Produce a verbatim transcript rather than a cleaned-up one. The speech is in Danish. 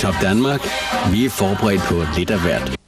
Top Danmark. Vi er forberedt på lidt af hvert.